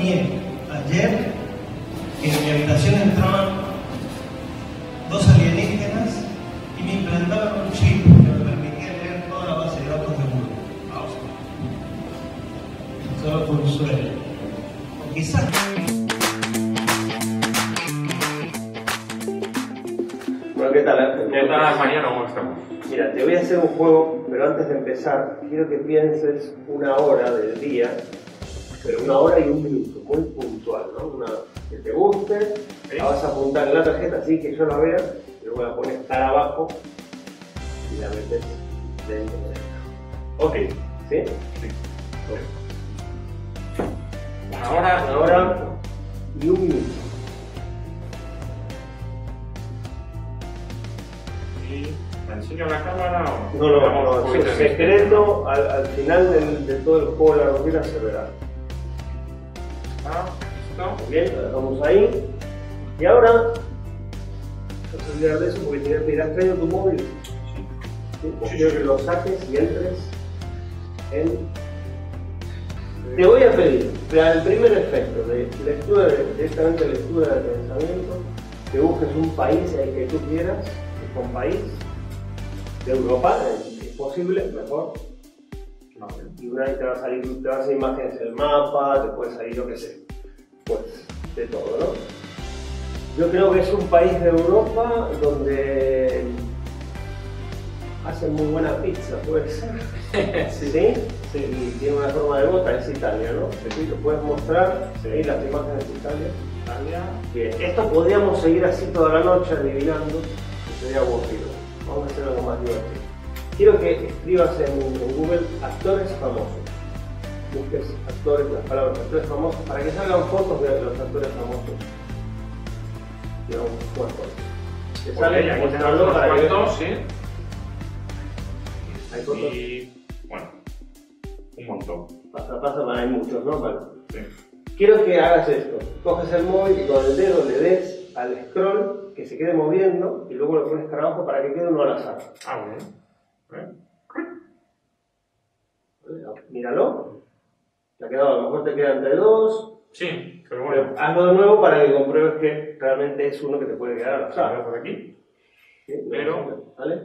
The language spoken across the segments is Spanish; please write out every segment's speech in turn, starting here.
soñé ayer que en mi habitación entraban dos alienígenas y me implantaban un chip que me permitía leer toda la base de datos del mundo. Solo fue un sueño. O quizás... Bueno, ¿qué tal? ¿Qué tal, Mariano? ¿Cómo estamos? Mira, te voy a hacer un juego, pero antes de empezar, quiero que pienses una hora del día, pero una hora y un minuto, muy puntual, ¿no? Una que te guste, ¿Sí? la vas a apuntar en la tarjeta así que yo la vea, y luego la pones cara abajo y la metes dentro de ella. Ok. ¿Sí? Sí. Ok. Una hora y un minuto. ¿Y me enseño la cámara o No, es secreto, al final de todo el juego de la rutina se verá. ¿Listo? Bien, lo dejamos ahí. Y ahora, no se olvidar de eso porque te has traído tu móvil. ¿Sí? Pues quiero que lo saques y entres en... Te voy a pedir, para el primer efecto de lectura, directamente lectura de pensamiento, que busques un país el que tú quieras, que es un país de Europa, si es posible, mejor. Y una vez te va a salir imágenes del mapa, te puede salir lo que sea, pues de todo, ¿no? Yo creo que es un país de Europa donde hacen muy buena pizza, puede ser. Sí. ¿Sí? Sí. Y tiene una forma de bota, es Italia, ¿no? Sí. ¿Te puedes mostrar ahí las imágenes de Italia? Bien, esto podríamos seguir así toda la noche adivinando, que sería aburrido. Vamos a hacer algo más divertido. Quiero que escribas en Google actores famosos. Busques actores, las palabras actores famosos, para que salgan fotos de los actores famosos. Digamos, fotos. Te sale, aquí muéstralo tenemos para unos que cuantos, sí. hay fotos. Y bueno, un montón. Pasa, hay muchos, ¿no? Vale. Sí. Quiero que hagas esto. Coges el móvil y con el dedo le des al scroll que se quede moviendo y luego lo pones cara abajo para que quede uno al azar. Bien. Míralo. Te ha quedado, a lo mejor te queda entre dos. Sí, pero bueno. Pero hazlo de nuevo para que compruebes que realmente es uno que te puede quedar al azar. Por aquí. ¿Sí? Pero... ¿Vale?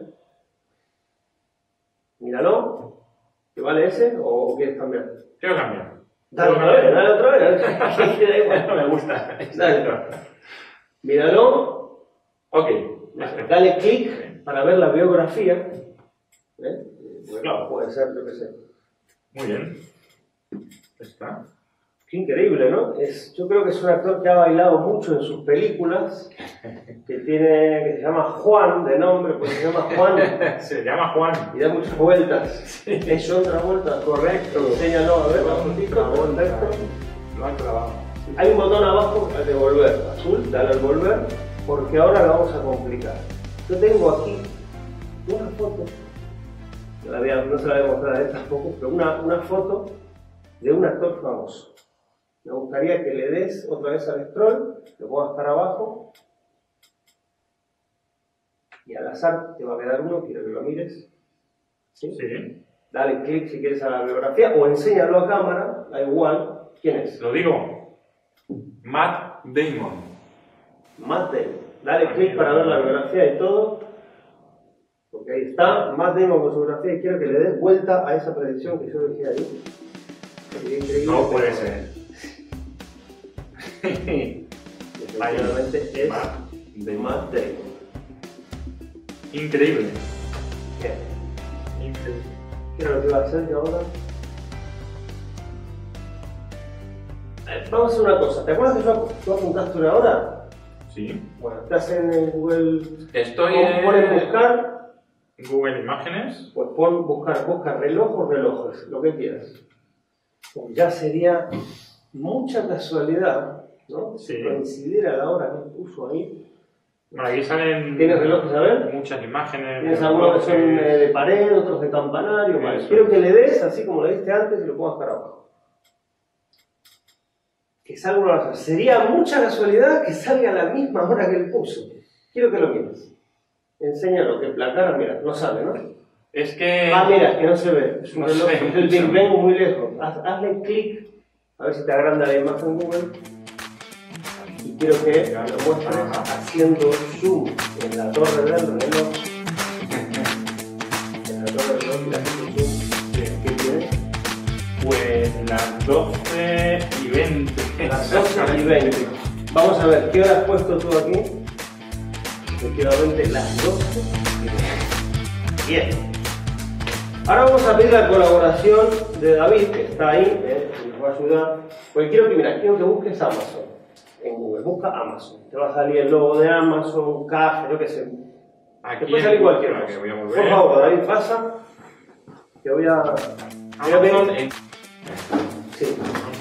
Míralo. ¿Te vale ese o quieres cambiar? Quiero cambiar. Dale otra vez. Bueno, me gusta. Dale. Míralo. Ok. Dale clic para ver la biografía. Pues claro, puede ser, yo qué sé. Muy bien. Está. Qué increíble, ¿no? Yo creo que es un actor que ha bailado mucho en sus películas, que se llama Juan, de nombre, pues se llama Juan. Se llama Juan. Y da muchas vueltas. Sí. Es otra vuelta. Correcto. Enséñalo, a ver, la fotito, perfecto. Lo han clavado. Hay un botón abajo al de volver, azul, dale al volver, porque ahora lo vamos a complicar. Yo tengo aquí una foto, no se la voy a mostrar a él tampoco, pero una foto de un actor famoso. Me gustaría que le des otra vez al scroll, lo pongas para abajo y al azar te va a quedar uno, quiero que lo mires. ¿Sí? Sí. Dale clic si quieres a la biografía o enséñalo a cámara, da igual. ¿Quién es? Lo digo. Matt Damon. Matt Damon. Dale clic para ver la biografía y todo. Porque ahí está, Matt Damon con su biografía y quiero que le des vuelta a esa predicción que yo dejé ahí. No puede ser. Efectivamente es Matt Damon. Increíble. Bien. Increíble. ¿Qué es lo que va a hacer yo ahora? Vamos a hacer una cosa. ¿Te acuerdas que tú apuntaste una hora? Sí. Bueno, estás en Google. Estoy Pones buscar. Google Imágenes. Pues pon busca reloj o relojes, lo que quieras. Pues ya sería mucha casualidad, ¿no? Sí. Si coincidiera la hora que puso ahí. Bueno, aquí salen. ¿Tienes relojes a ver? Muchas imágenes. Tienes algunos que son de pared, otros de campanario. Vale. Quiero que le des, así como le diste antes, y lo pongas para abajo. Que salga una hora. Sería mucha casualidad que salga a la misma hora que él puso. Quiero que lo mires. Enséñalo, que la cara, mira, no sale, ¿no? Es que. Mira, que no se ve. Es un No reloj, sé, es el Big Bang muy lejos. Hazle clic A ver si te agranda la imagen Google. Y quiero que lo muestres haciendo zoom en la torre del reloj. En la torre del reloj y haciendo zoom. ¿Qué tienes? Pues las 12 y 20. Las 12 y 20. Vamos a ver, ¿qué hora has puesto tú aquí? Efectivamente, las 12 y 20. Bien. Ahora vamos a pedir la colaboración de David, que está ahí, que nos va a ayudar. Porque quiero que busques Amazon en Google. Busca Amazon. Te va a salir el logo de Amazon, caja, yo qué sé. Aquí te puede salir cualquier cosa. Por favor, David, pasa. Te voy a pedir. Sí.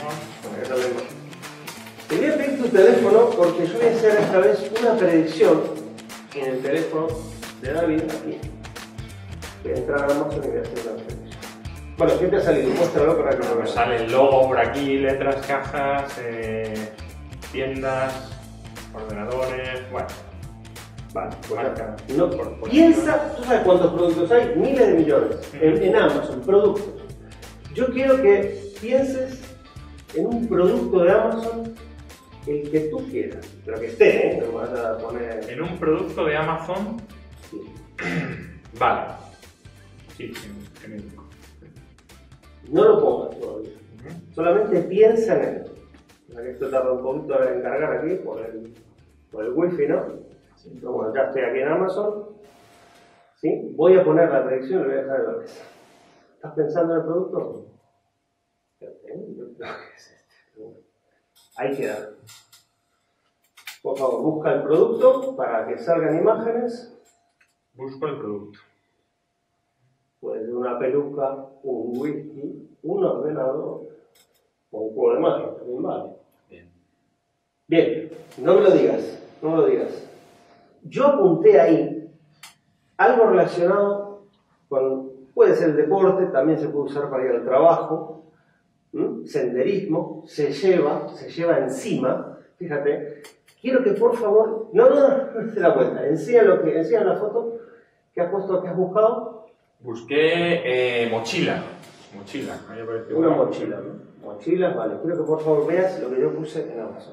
Te voy a pedir tu teléfono porque yo voy a hacer esta vez una predicción en el teléfono de David aquí. Voy a entrar a Amazon y voy a hacer una predicción. Bueno, ¿qué te ha salido? Muéstralo para que lo veas. Sale el logo por aquí, letras, cajas, tiendas, ordenadores, bueno. Vale, pues marca. No, piensa, tú sabes cuántos productos hay, miles de millones en Amazon, productos. Yo quiero que pienses en un producto de Amazon, el que tú quieras, pero que esté, no vas a poner. En un producto de Amazon. Sí. Vale. Sí, genérico. No lo pongas todavía. Solamente piensa en él. Ya que esto tarda un poquito en cargar aquí por el wifi, ¿no? Sí. Pero bueno, ya estoy aquí en Amazon. ¿Sí? Voy a poner la predicción y le voy a dejar en la mesa. ¿Estás pensando en el producto? Yo creo que es este. Ahí queda. Por favor, busca el producto para que salgan imágenes. Busco el producto. Puede ser una peluca, un whisky, un ordenador o un juego de magia, también vale. Bien, no me lo digas, no me lo digas. Yo apunté ahí algo relacionado con, puede ser el deporte, también se puede usar para ir al trabajo, senderismo, se lleva encima, fíjate. Quiero que por favor, no te la cuenta, enseña la foto que has puesto, que has buscado. Busqué mochila. Una mochila, ¿no? Mochilas, vale. Quiero que por favor veas lo que yo puse en Amazon.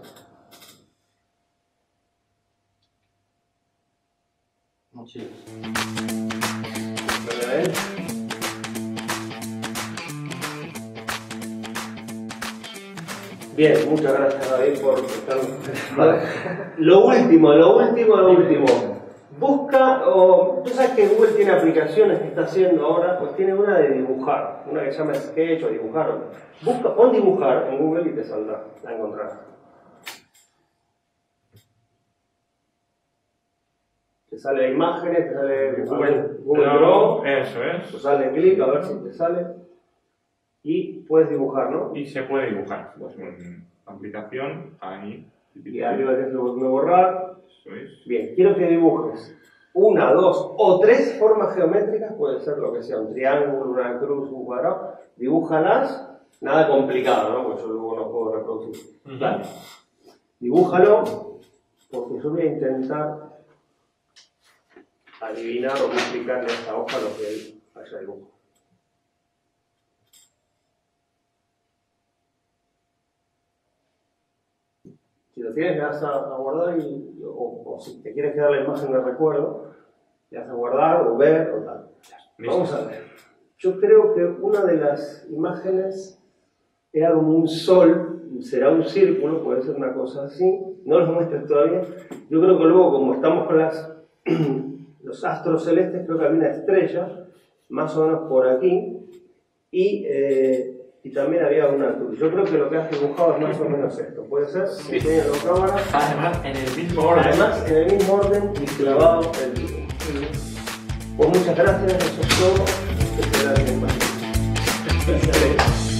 Mochilas. ¿Lo ven? Bien, muchas gracias David por estar. Vale. Lo último. Busca, tú sabes que Google tiene aplicaciones que está haciendo ahora, pues tiene una de dibujar, una que se llama Sketch o dibujar. Pon dibujar en Google y te saldrá, la encontrarás. Te sale imágenes, te sale Google Draw. Eso es. Pues dale clic a ver si te sale. Y puedes dibujar, ¿no? Y se puede dibujar. Pues en aplicación, ahí. Y arriba tienes el botón de borrar. Eso es. Bien, quiero que dibujes 1, 2 o 3 formas geométricas, puede ser lo que sea, un triángulo, una cruz, un cuadrado. Dibújalas, nada complicado, ¿no? Porque yo luego no puedo reproducir. Vale. Dibújalo, porque yo voy a intentar adivinar o multiplicarle a esta hoja lo que él haya dibujado. Si lo tienes, le das a guardar o si te quieres quedar la imagen de recuerdo, le das a guardar o ver o tal. Vamos a ver. Yo creo que una de las imágenes era como un sol, será un círculo, puede ser una cosa así. No los muestres todavía. Yo creo que luego, como estamos con los astros celestes, creo que había una estrella, más o menos por aquí, y también había una cruz. Yo creo que lo que has dibujado es más o menos esto. ¿Puede ser? Sí. Tiene la cámara. Además, en el mismo orden. Además, en el mismo orden y clavado el dibujo. Pues muchas gracias, eso es todo. Que te da bien.